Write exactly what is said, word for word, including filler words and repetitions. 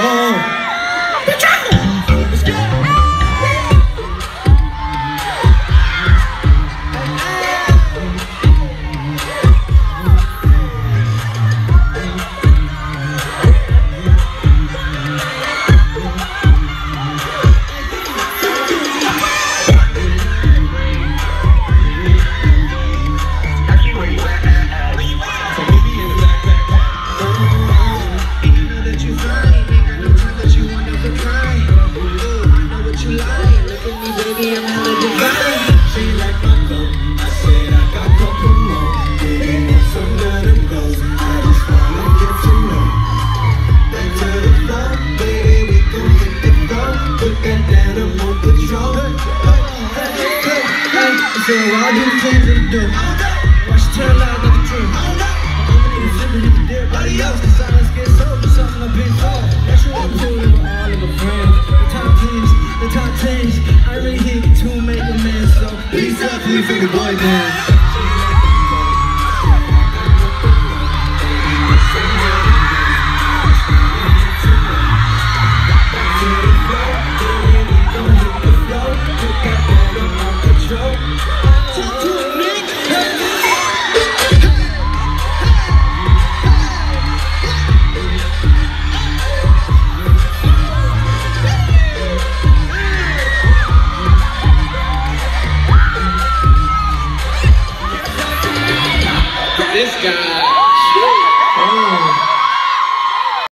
Oh, be careful. Let's go. So I do the things that I do. Watch you turn like another dream. I'm gonna need a zipper if you dare. Adios, the silence gets sold to something I've been told. That's what I'm doing with all of my friends. The top tens, the top tens. I really hit to make a man. So peace up, we figure boy band.